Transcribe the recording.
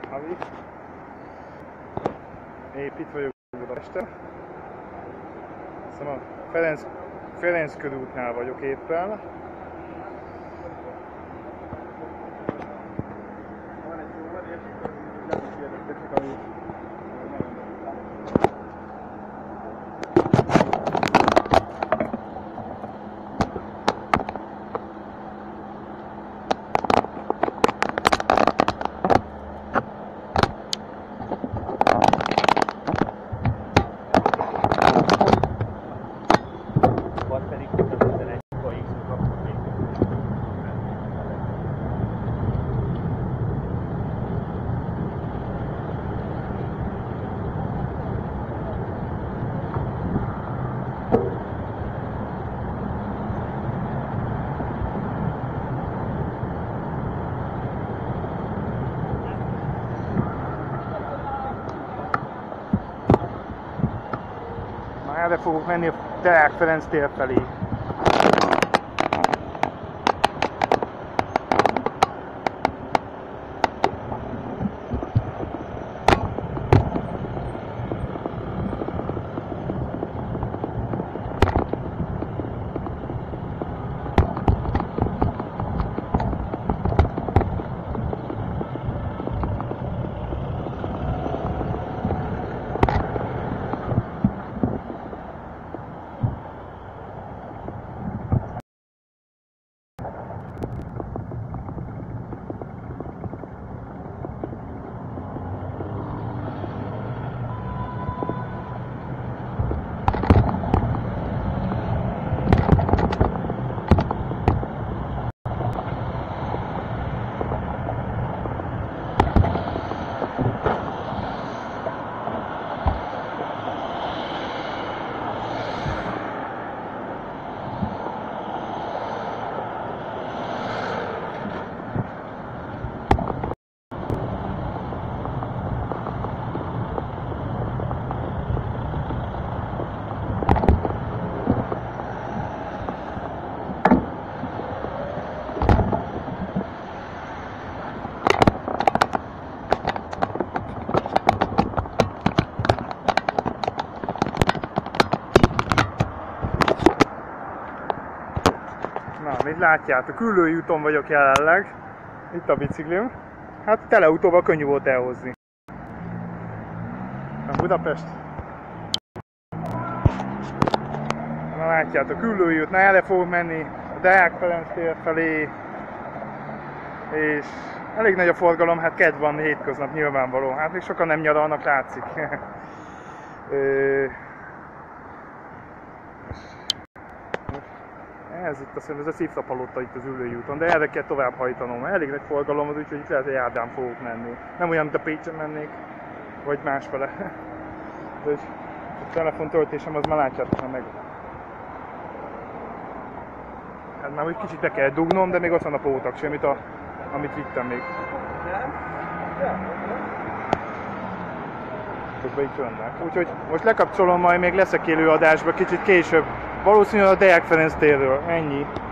Havi. Épp itt vagyok Budapesten. Szóval a Ferenc körútnál vagyok éppen. Van egy óvadés, nem is érdekesek, ami erre fogok menni a Deák Ferenc tér felé. Na, mint látjátok, Üllői úton vagyok jelenleg. Itt a biciklim. Hát teleutóval könnyű volt elhozni. Na, Budapest. Na, látjátok, Üllői út. Na, erre fogok menni a Deák Ferenc tér felé. És elég nagy a forgalom, hát kedv van, hétköznap nyilvánvaló. Hát még sokan nem nyaralnak, látszik. Ez itt azt hiszem, ez a szívtapalota itt az Üllői úton, de erre kell tovább hajtanom. Elég nagy forgalom az, úgyhogy itt lehet, hogy Járdán fogok menni. Nem olyan, mint a Pécsen mennék, vagy másfele. De a telefontöltésem az már látjátok meg. Hát már úgy kicsit be kell dugnom, de még ott van a pótaksi, amit vittem még. Közben itt jönnek. Úgyhogy most lekapcsolom, majd még leszek élő adásba kicsit később. Valószínűleg a Deák Ferenc térről. Ennyi.